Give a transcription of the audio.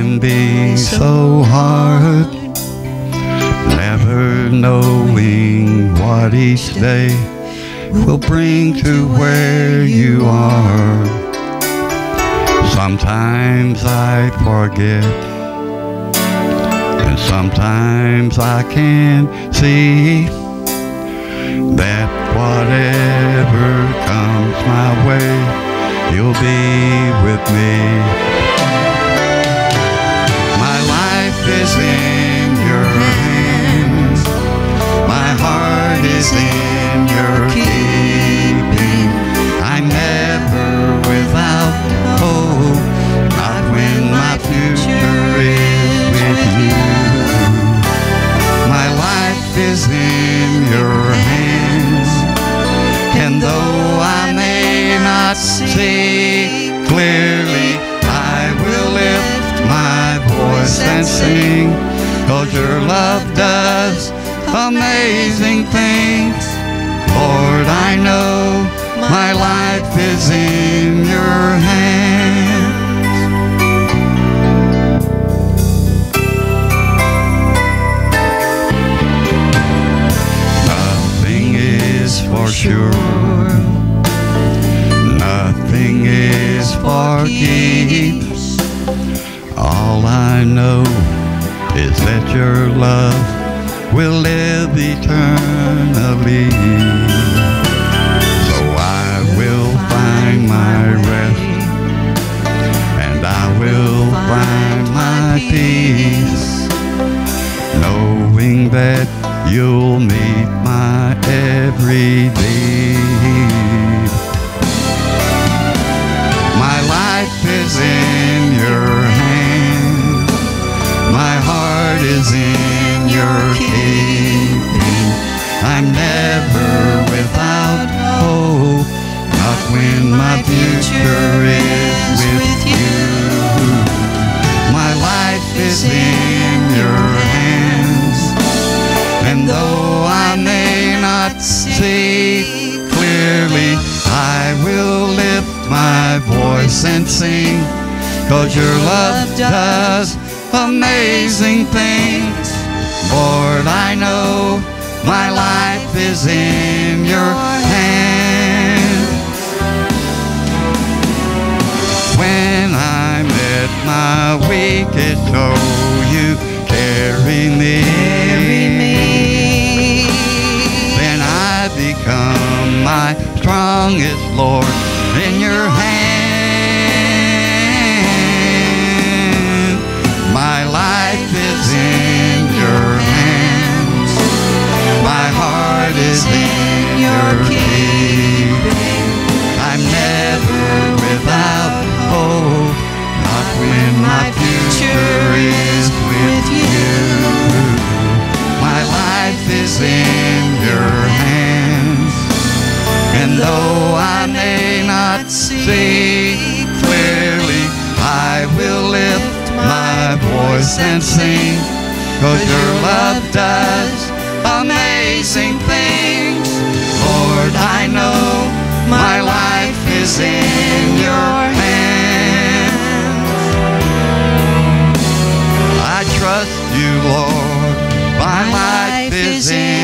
can be so hard, never knowing what each day will bring to where you are. Sometimes I forget, and sometimes I can't see that whatever comes my way, you'll be with me. My life is in your hands, my heart is in your keeping. I'm never without hope, not when my future is with you. My life is in your hands, and though I may not see clearly, I will lift my voice and sing, 'cause your love does amazing things. Lord, I know my life is in your hands. Nothing is for sure, nothing is for keeps. All I know is that your love will live eternally. So I will find my rest, and I will find my peace, knowing that you'll meet my every need. My life is in your hands, my heart is in your keeping. I'm never without hope, not when my future is with you. My life is in your hands, and though I may not see clearly, I will lift my voice and sing, 'cause your love does amazing things. Lord, I know my life is in your hands. When I'm at my weakest, oh, you carry me. Then I become my strongest, Lord, in your hand. My life is in your hands, my heart is in your keeping. I'm never without hope, not when my future is with you. My life is in your hands, and though I may not see clearly, I will lift my voice and sing, 'cause your love does amazing things. Lord, I know my life is in your hands. I trust you, Lord, my life is in